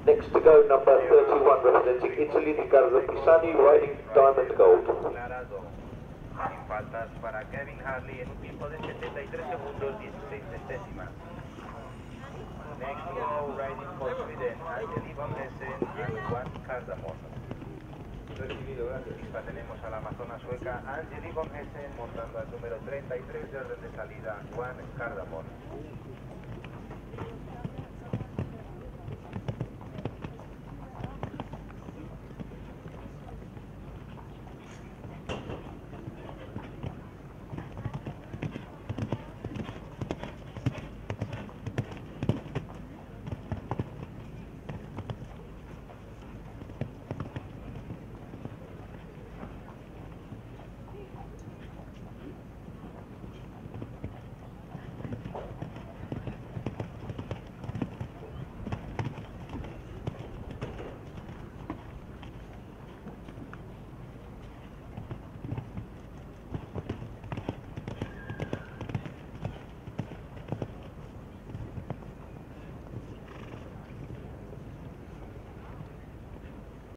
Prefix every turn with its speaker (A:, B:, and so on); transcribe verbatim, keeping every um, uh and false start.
A: Next to go, number thirty-one, representing Italy, Riccardo Pisani, riding Diamond Gold.
B: Sin faltas para Kevin Harley en un tiempo de setenta y tres segundos dieciséis centésimas. Next to go, riding for Sweden, Angeli von Hessen and Juan Cardamon. Recibido, gracias. Lista tenemos a la amazona sueca Angeli von Hessen montando al número treinta y tres de orden de salida, Juan Cardamon.